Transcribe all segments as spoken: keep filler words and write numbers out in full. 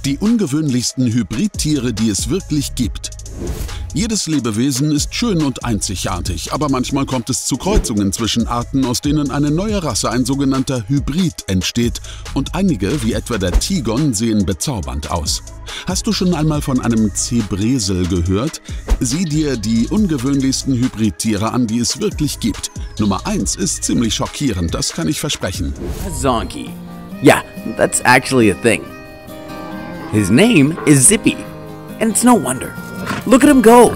Die ungewöhnlichsten Hybridtiere, die es wirklich gibt. Jedes Lebewesen ist schön und einzigartig, aber manchmal kommt es zu Kreuzungen zwischen Arten, aus denen eine neue Rasse, ein sogenannter Hybrid, entsteht. Und einige, wie etwa der Tigon, sehen bezaubernd aus. Hast du schon einmal von einem Zebresel gehört? Sieh dir die ungewöhnlichsten Hybridtiere an, die es wirklich gibt. Nummer eins ist ziemlich schockierend, das kann ich versprechen. A zonkey. Yeah, that's actually a thing. His name is Zippy, and it's no wonder. Look at him go!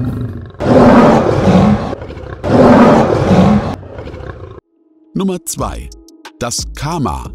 Nummer zwei. Das Kama.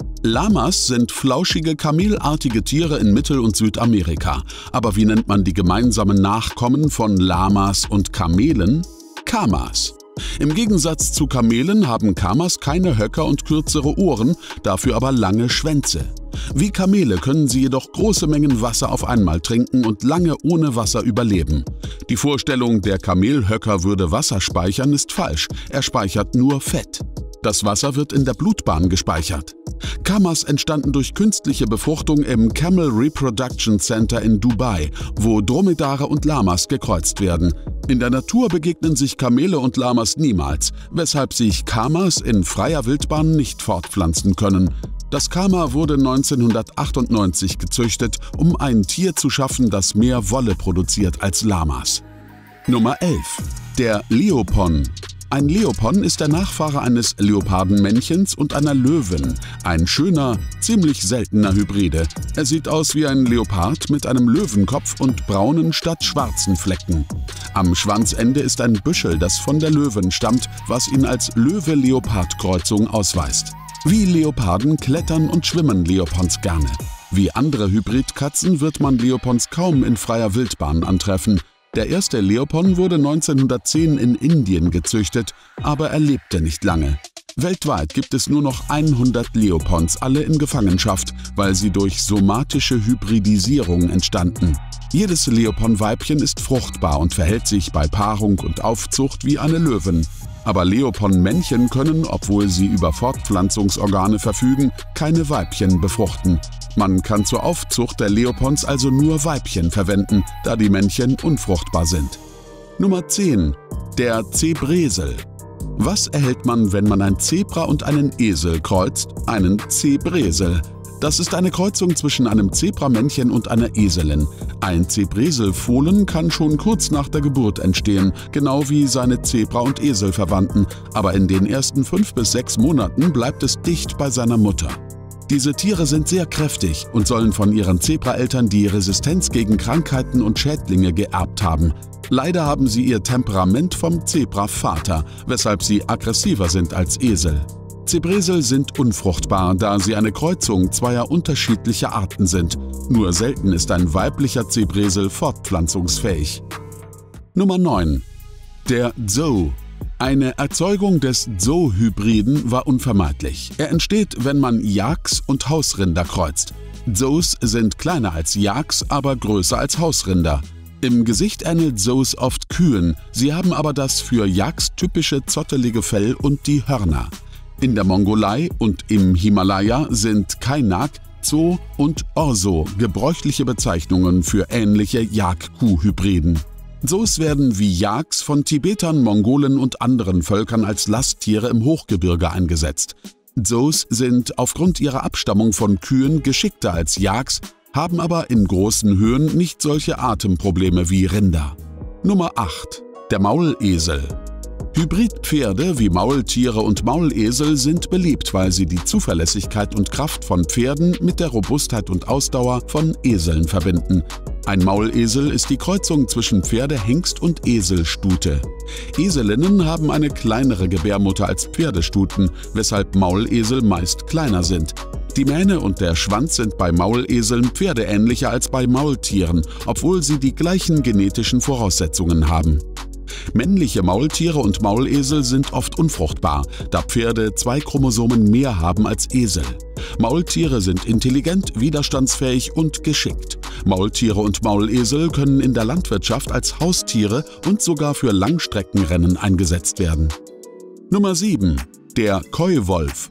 Lamas sind flauschige, kamelartige Tiere in Mittel- und Südamerika. Aber wie nennt man die gemeinsamen Nachkommen von Lamas und Kamelen? Kamas. Im Gegensatz zu Kamelen haben Kamas keine Höcker und kürzere Ohren, dafür aber lange Schwänze. Wie Kamele können sie jedoch große Mengen Wasser auf einmal trinken und lange ohne Wasser überleben. Die Vorstellung, der Kamelhöcker würde Wasser speichern, ist falsch. Er speichert nur Fett. Das Wasser wird in der Blutbahn gespeichert. Kamas entstanden durch künstliche Befruchtung im Camel Reproduction Center in Dubai, wo Dromedare und Lamas gekreuzt werden. In der Natur begegnen sich Kamele und Lamas niemals, weshalb sich Kamas in freier Wildbahn nicht fortpflanzen können. Das Kama wurde neunzehnhundertachtundneunzig gezüchtet, um ein Tier zu schaffen, das mehr Wolle produziert als Lamas. Nummer elf. Der Leopon. Ein Leopon ist der Nachfahre eines Leopardenmännchens und einer Löwin. Ein schöner, ziemlich seltener Hybride. Er sieht aus wie ein Leopard mit einem Löwenkopf und braunen statt schwarzen Flecken. Am Schwanzende ist ein Büschel, das von der Löwin stammt, was ihn als Löwe-Leopard-Kreuzung ausweist. Wie Leoparden klettern und schwimmen Leopons gerne. Wie andere Hybridkatzen wird man Leopons kaum in freier Wildbahn antreffen. Der erste Leopon wurde neunzehnhundertzehn in Indien gezüchtet, aber er lebte nicht lange. Weltweit gibt es nur noch hundert Leopons, alle in Gefangenschaft, weil sie durch somatische Hybridisierung entstanden. Jedes Leopon-Weibchen ist fruchtbar und verhält sich bei Paarung und Aufzucht wie eine Löwin. Aber Leopon-Männchen können, obwohl sie über Fortpflanzungsorgane verfügen, keine Weibchen befruchten. Man kann zur Aufzucht der Leopons also nur Weibchen verwenden, da die Männchen unfruchtbar sind. Nummer zehn. Der Zebresel. Was erhält man, wenn man ein Zebra und einen Esel kreuzt? Einen Zebresel. Das ist eine Kreuzung zwischen einem Zebramännchen und einer Eselin. Ein Zebreselfohlen kann schon kurz nach der Geburt entstehen, genau wie seine Zebra- und Eselverwandten, aber in den ersten fünf bis sechs Monaten bleibt es dicht bei seiner Mutter. Diese Tiere sind sehr kräftig und sollen von ihren Zebraeltern die Resistenz gegen Krankheiten und Schädlinge geerbt haben. Leider haben sie ihr Temperament vom Zebravater, weshalb sie aggressiver sind als Esel. Zebresel sind unfruchtbar, da sie eine Kreuzung zweier unterschiedlicher Arten sind. Nur selten ist ein weiblicher Zebresel fortpflanzungsfähig. Nummer neun. Der Dzou. Eine Erzeugung des Dzou-Hybriden war unvermeidlich. Er entsteht, wenn man Yaks und Hausrinder kreuzt. Dzous sind kleiner als Yaks, aber größer als Hausrinder. Im Gesicht ähnelt Dzous oft Kühen, sie haben aber das für Yaks typische zottelige Fell und die Hörner. In der Mongolei und im Himalaya sind Kainak, Zo und Orso gebräuchliche Bezeichnungen für ähnliche Yak-Kuh-Hybriden. Dzous werden wie Yaks von Tibetern, Mongolen und anderen Völkern als Lasttiere im Hochgebirge eingesetzt. Dzous sind aufgrund ihrer Abstammung von Kühen geschickter als Yaks, haben aber in großen Höhen nicht solche Atemprobleme wie Rinder. Nummer acht. Der Maulesel. Hybridpferde wie Maultiere und Maulesel sind beliebt, weil sie die Zuverlässigkeit und Kraft von Pferden mit der Robustheit und Ausdauer von Eseln verbinden. Ein Maulesel ist die Kreuzung zwischen Pferdehengst und Eselstute. Eselinnen haben eine kleinere Gebärmutter als Pferdestuten, weshalb Maulesel meist kleiner sind. Die Mähne und der Schwanz sind bei Mauleseln pferdeähnlicher als bei Maultieren, obwohl sie die gleichen genetischen Voraussetzungen haben. Männliche Maultiere und Maulesel sind oft unfruchtbar, da Pferde zwei Chromosomen mehr haben als Esel. Maultiere sind intelligent, widerstandsfähig und geschickt. Maultiere und Maulesel können in der Landwirtschaft als Haustiere und sogar für Langstreckenrennen eingesetzt werden. Nummer sieben. Der Koi-Wolf.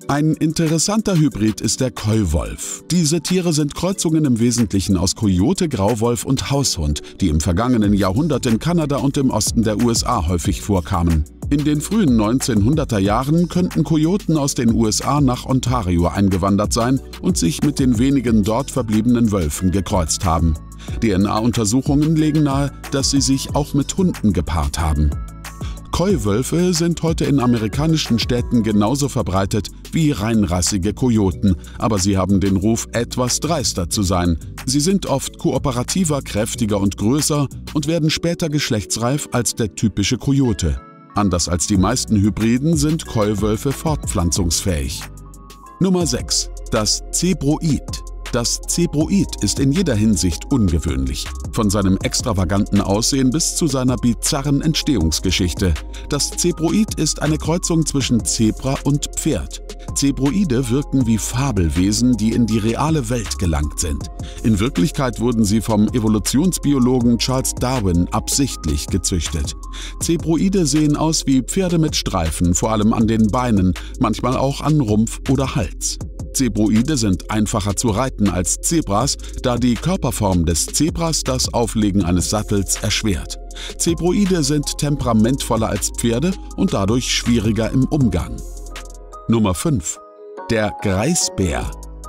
Ein interessanter Hybrid ist der Koi-Wolf. Diese Tiere sind Kreuzungen im Wesentlichen aus Kojote, Grauwolf und Haushund, die im vergangenen Jahrhundert in Kanada und im Osten der U S A häufig vorkamen. In den frühen neunzehnhunderter Jahren könnten Kojoten aus den U S A nach Ontario eingewandert sein und sich mit den wenigen dort verbliebenen Wölfen gekreuzt haben. D N A-Untersuchungen legen nahe, dass sie sich auch mit Hunden gepaart haben. Koi-Wölfe sind heute in amerikanischen Städten genauso verbreitet wie reinrassige Kojoten, aber sie haben den Ruf, etwas dreister zu sein. Sie sind oft kooperativer, kräftiger und größer und werden später geschlechtsreif als der typische Kojote. Anders als die meisten Hybriden sind Koi-Wölfe fortpflanzungsfähig. Nummer sechs. Das Zebroid. Das Zebroid ist in jeder Hinsicht ungewöhnlich, von seinem extravaganten Aussehen bis zu seiner bizarren Entstehungsgeschichte. Das Zebroid ist eine Kreuzung zwischen Zebra und Pferd. Zebroide wirken wie Fabelwesen, die in die reale Welt gelangt sind. In Wirklichkeit wurden sie vom Evolutionsbiologen Charles Darwin absichtlich gezüchtet. Zebroide sehen aus wie Pferde mit Streifen, vor allem an den Beinen, manchmal auch an Rumpf oder Hals. Zebroide sind einfacher zu reiten als Zebras, da die Körperform des Zebras das Auflegen eines Sattels erschwert. Zebroide sind temperamentvoller als Pferde und dadurch schwieriger im Umgang. Nummer fünf. Der Greisbär.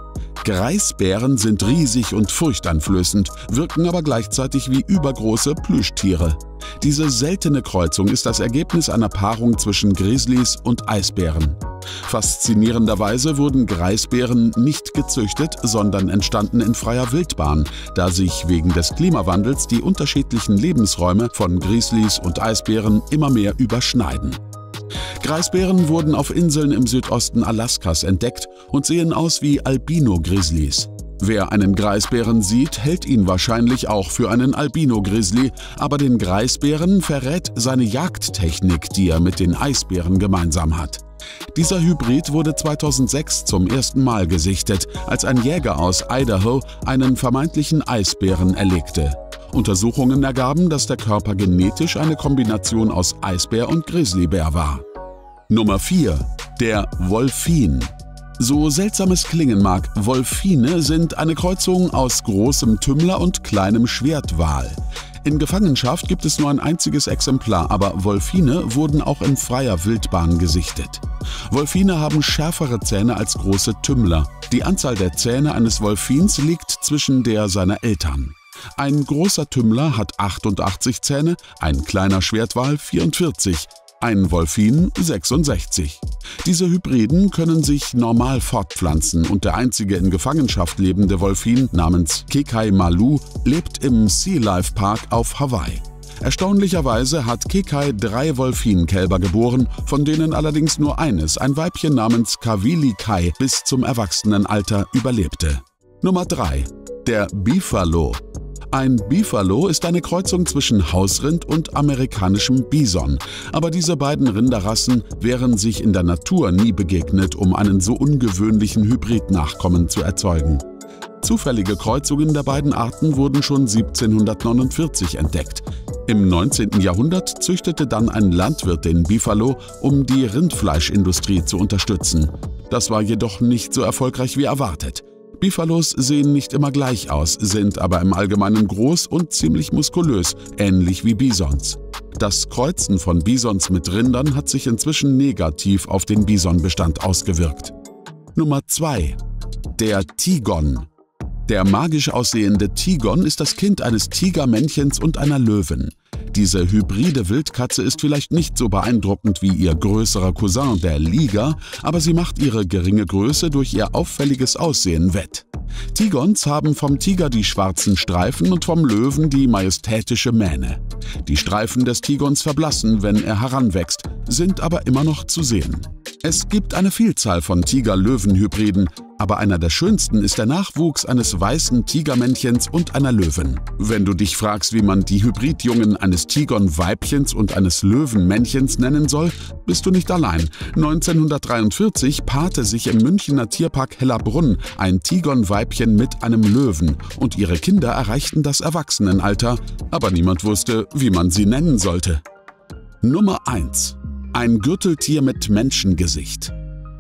Greisbären sind riesig und furchteinflößend, wirken aber gleichzeitig wie übergroße Plüschtiere. Diese seltene Kreuzung ist das Ergebnis einer Paarung zwischen Grizzlys und Eisbären. Faszinierenderweise wurden Greisbären nicht gezüchtet, sondern entstanden in freier Wildbahn, da sich wegen des Klimawandels die unterschiedlichen Lebensräume von Grizzlys und Eisbären immer mehr überschneiden. Greisbären wurden auf Inseln im Südosten Alaskas entdeckt und sehen aus wie Albino-Grizzlys. Wer einen Greisbären sieht, hält ihn wahrscheinlich auch für einen Albino-Grizzly, aber den Greisbären verrät seine Jagdtechnik, die er mit den Eisbären gemeinsam hat. Dieser Hybrid wurde zweitausendsechs zum ersten Mal gesichtet, als ein Jäger aus Idaho einen vermeintlichen Eisbären erlegte. Untersuchungen ergaben, dass der Körper genetisch eine Kombination aus Eisbär und Grizzlybär war. Nummer vier. Der Wolfin. So seltsam es klingen mag, Wolfine sind eine Kreuzung aus großem Tümmler und kleinem Schwertwal. In Gefangenschaft gibt es nur ein einziges Exemplar, aber Wolfine wurden auch in freier Wildbahn gesichtet. Wolfine haben schärfere Zähne als große Tümmler. Die Anzahl der Zähne eines Wolfins liegt zwischen der seiner Eltern. Ein großer Tümmler hat achtundachtzig Zähne, ein kleiner Schwertwal vierundvierzig, ein Wolfin sechsundsechzig. Diese Hybriden können sich normal fortpflanzen und der einzige in Gefangenschaft lebende Wolfin namens Kekai Malu lebt im Sea Life Park auf Hawaii. Erstaunlicherweise hat Kekai drei Wolfinkälber geboren, von denen allerdings nur eines, ein Weibchen namens Kawili Kai, bis zum Erwachsenenalter überlebte. Nummer drei. Der Beefalo. Ein Beefalo ist eine Kreuzung zwischen Hausrind und amerikanischem Bison, aber diese beiden Rinderrassen wären sich in der Natur nie begegnet, um einen so ungewöhnlichen Hybridnachkommen zu erzeugen. Zufällige Kreuzungen der beiden Arten wurden schon siebzehnhundertneunundvierzig entdeckt. Im neunzehnten Jahrhundert züchtete dann ein Landwirt den Beefalo, um die Rindfleischindustrie zu unterstützen. Das war jedoch nicht so erfolgreich wie erwartet. Beefalos sehen nicht immer gleich aus, sind aber im Allgemeinen groß und ziemlich muskulös, ähnlich wie Bisons. Das Kreuzen von Bisons mit Rindern hat sich inzwischen negativ auf den Bisonbestand ausgewirkt. Nummer zwei. Der Tigon. Der magisch aussehende Tigon ist das Kind eines Tigermännchens und einer Löwin. Diese hybride Wildkatze ist vielleicht nicht so beeindruckend wie ihr größerer Cousin, der Liger, aber sie macht ihre geringe Größe durch ihr auffälliges Aussehen wett. Tigons haben vom Tiger die schwarzen Streifen und vom Löwen die majestätische Mähne. Die Streifen des Tigons verblassen, wenn er heranwächst, sind aber immer noch zu sehen. Es gibt eine Vielzahl von Tiger-Löwen-Hybriden, aber einer der schönsten ist der Nachwuchs eines weißen Tigermännchens und einer Löwin. Wenn du dich fragst, wie man die Hybridjungen eines Tigon-Weibchens und eines Löwenmännchens nennen soll, bist du nicht allein. neunzehnhundertdreiundvierzig paarte sich im Münchener Tierpark Hellerbrunn ein Tigon-Weibchen mit einem Löwen und ihre Kinder erreichten das Erwachsenenalter, aber niemand wusste, wie man sie nennen sollte. Nummer eins. Ein Gürteltier mit Menschengesicht.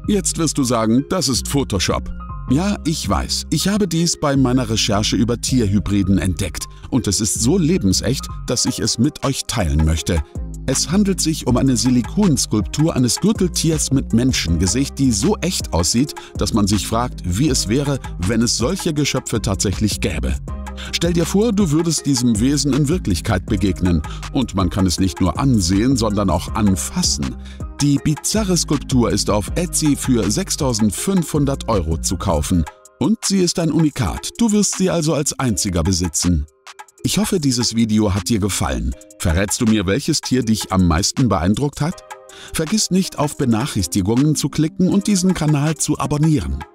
Jetzt wirst du sagen, das ist Photoshop. Ja, ich weiß, ich habe dies bei meiner Recherche über Tierhybriden entdeckt und es ist so lebensecht, dass ich es mit euch teilen möchte. Es handelt sich um eine Silikonskulptur eines Gürteltiers mit Menschengesicht, die so echt aussieht, dass man sich fragt, wie es wäre, wenn es solche Geschöpfe tatsächlich gäbe. Stell dir vor, du würdest diesem Wesen in Wirklichkeit begegnen und man kann es nicht nur ansehen, sondern auch anfassen. Die bizarre Skulptur ist auf Etsy für sechstausendfünfhundert Euro zu kaufen und sie ist ein Unikat, du wirst sie also als einziger besitzen. Ich hoffe, dieses Video hat dir gefallen. Verrätst du mir, welches Tier dich am meisten beeindruckt hat? Vergiss nicht, auf Benachrichtigungen zu klicken und diesen Kanal zu abonnieren.